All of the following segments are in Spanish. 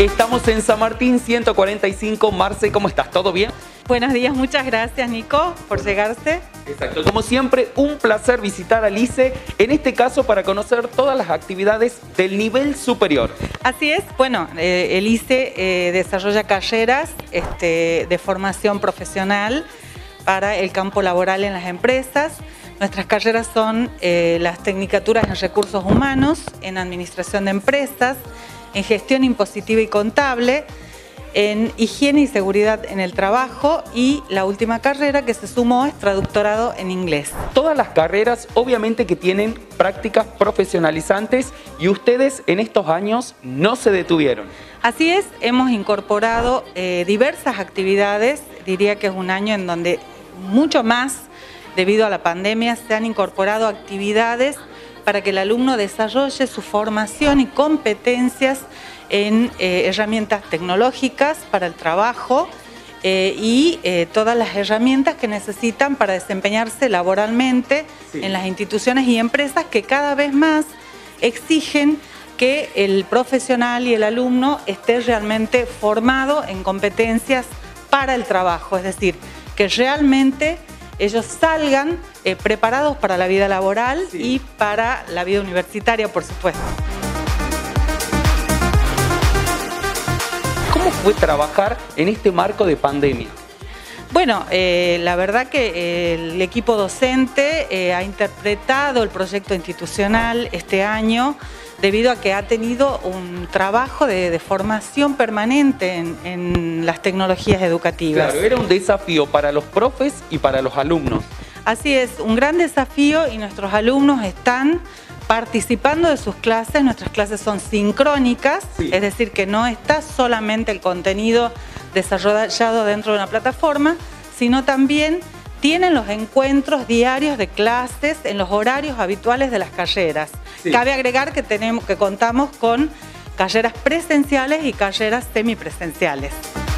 Estamos en San Martín 145. Marce, ¿cómo estás? ¿Todo bien? Buenos días, muchas gracias Nico por llegarse. Exacto, como siempre un placer visitar al ICE, en este caso para conocer todas las actividades del nivel superior. Así es, bueno, el ICE desarrolla carreras de formación profesional para el campo laboral en las empresas. Nuestras carreras son las tecnicaturas en recursos humanos, en administración de empresas, en gestión impositiva y contable, en higiene y seguridad en el trabajo, y la última carrera que se sumó es traductorado en inglés. Todas las carreras obviamente que tienen prácticas profesionalizantes y ustedes en estos años no se detuvieron. Así es, hemos incorporado diversas actividades, diría que es un año en donde mucho más debido a la pandemia se han incorporado actividades para que el alumno desarrolle su formación y competencias en herramientas tecnológicas para el trabajo y todas las herramientas que necesitan para desempeñarse laboralmente en las instituciones y empresas que cada vez más exigen que el profesional y el alumno esté realmente formado en competencias para el trabajo, es decir, que realmente ellos salgan preparados para la vida laboral y para la vida universitaria, por supuesto. ¿Cómo fue trabajar en este marco de pandemia? Bueno, la verdad que el equipo docente ha interpretado el proyecto institucional este año debido a que ha tenido un trabajo de formación permanente en las tecnologías educativas. Claro, era un desafío para los profes y para los alumnos. Así es, un gran desafío, y nuestros alumnos están participando de sus clases. Nuestras clases son sincrónicas, es decir, que no está solamente el contenido desarrollado dentro de una plataforma, sino también tienen los encuentros diarios de clases en los horarios habituales de las carreras. Cabe agregar que contamos con carreras presenciales y carreras semipresenciales.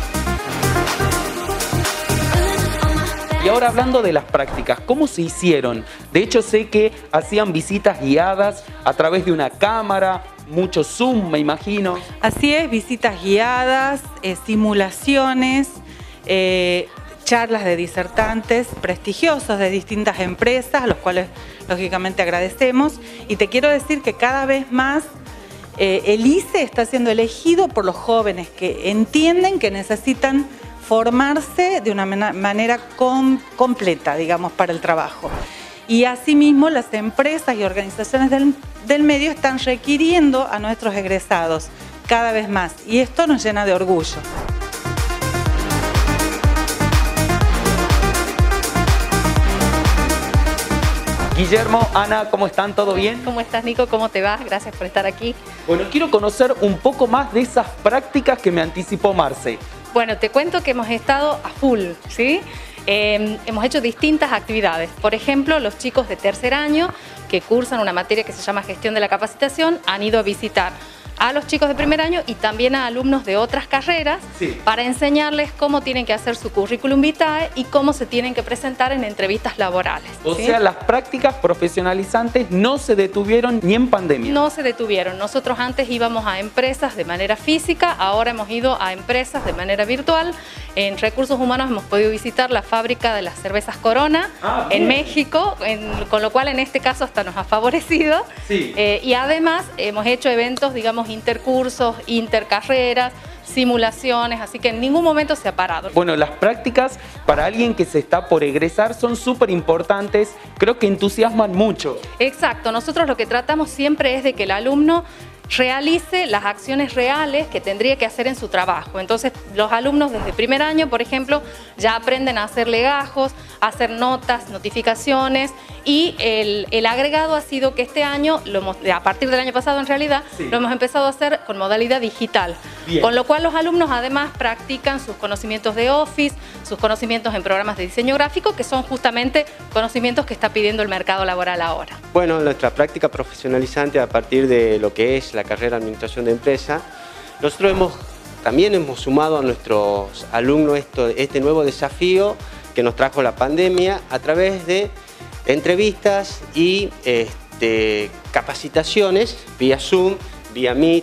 Y ahora hablando de las prácticas, ¿cómo se hicieron? De hecho sé que hacían visitas guiadas a través de una cámara, mucho Zoom, me imagino. Así es, visitas guiadas, simulaciones, charlas de disertantes prestigiosos de distintas empresas, a los cuales lógicamente agradecemos. Y te quiero decir que cada vez más el ICE está siendo elegido por los jóvenes que entienden que necesitan formarse de una manera completa, digamos, para el trabajo. Y asimismo las empresas y organizaciones del medio están requiriendo a nuestros egresados cada vez más, y esto nos llena de orgullo. Guillermo, Ana, ¿cómo están? ¿Todo bien? ¿Cómo estás, Nico? ¿Cómo te va? Gracias por estar aquí. Bueno, quiero conocer un poco más de esas prácticas que me anticipó Marce. Bueno, te cuento que hemos estado a full, ¿sí? Hemos hecho distintas actividades. Por ejemplo, los chicos de tercer año que cursan una materia que se llama Gestión de la Capacitación han ido a visitar a los chicos de primer año y también a alumnos de otras carreras para enseñarles cómo tienen que hacer su currículum vitae y cómo se tienen que presentar en entrevistas laborales. O sea, las prácticas profesionalizantes no se detuvieron ni en pandemia. No se detuvieron. Nosotros antes íbamos a empresas de manera física, ahora hemos ido a empresas de manera virtual. En recursos humanos hemos podido visitar la fábrica de las cervezas Corona en México, con lo cual en este caso hasta nos ha favorecido. Y además hemos hecho eventos, digamos, intercursos, intercarreras, simulaciones, así que en ningún momento se ha parado. Bueno, las prácticas para alguien que se está por egresar son súper importantes, creo que entusiasman mucho. Exacto, nosotros lo que tratamos siempre es de que el alumno realice las acciones reales que tendría que hacer en su trabajo. Entonces, los alumnos desde primer año, por ejemplo, ya aprenden a hacer legajos, a hacer notas, notificaciones, y el agregado ha sido que este año, a partir del año pasado en realidad, lo hemos empezado a hacer con modalidad digital. Con lo cual los alumnos además practican sus conocimientos de Office, sus conocimientos en programas de diseño gráfico, que son justamente conocimientos que está pidiendo el mercado laboral ahora. Bueno, nuestra práctica profesionalizante a partir de lo que es la carrera de Administración de Empresa, nosotros también hemos sumado a nuestros alumnos este nuevo desafío que nos trajo la pandemia a través de entrevistas y capacitaciones vía Zoom, vía Meet,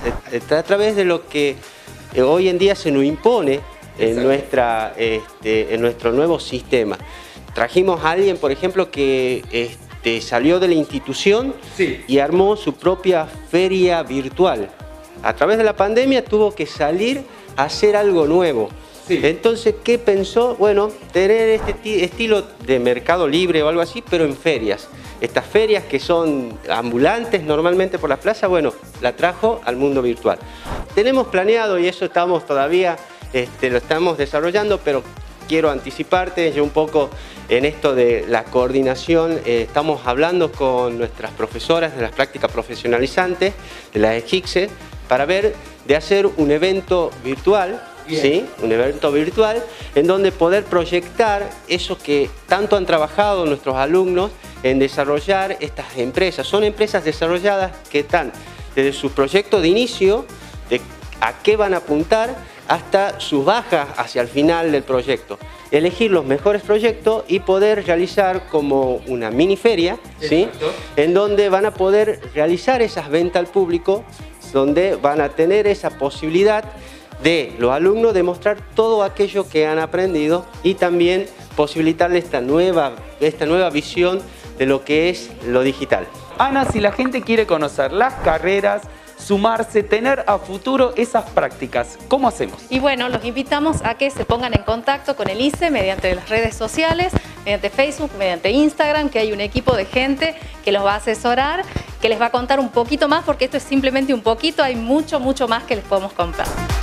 a través de lo que hoy en día se nos impone en nuestro nuevo sistema. Trajimos a alguien, por ejemplo, que salió de la institución y armó su propia feria virtual. A través de la pandemia tuvo que salir a hacer algo nuevo. Entonces, ¿qué pensó? Bueno, tener este estilo de mercado libre o algo así, pero en ferias. Estas ferias que son ambulantes normalmente por la plaza, bueno, la trajo al mundo virtual. Tenemos planeado, y eso estamos todavía, lo estamos desarrollando, pero quiero anticiparte yo un poco en esto de la coordinación. Estamos hablando con nuestras profesoras de las prácticas profesionalizantes, de las EJICSE, para ver de hacer un evento virtual. ¿Sí? Un evento virtual en donde poder proyectar eso que tanto han trabajado nuestros alumnos en desarrollar estas empresas. Son empresas desarrolladas que están desde su proyecto de inicio, de a qué van a apuntar, hasta sus bajas hacia el final del proyecto. Elegir los mejores proyectos y poder realizar como una mini feria, ¿sí? En donde van a poder realizar esas ventas al público, donde van a tener esa posibilidad de los alumnos demostrar todo aquello que han aprendido y también posibilitarles esta nueva visión de lo que es lo digital. Ana, si la gente quiere conocer las carreras, sumarse, tener a futuro esas prácticas, ¿cómo hacemos? Y bueno, los invitamos a que se pongan en contacto con el ICE mediante las redes sociales, mediante Facebook, mediante Instagram, que hay un equipo de gente que los va a asesorar, que les va a contar un poquito más, porque esto es simplemente un poquito, hay mucho más que les podemos contar.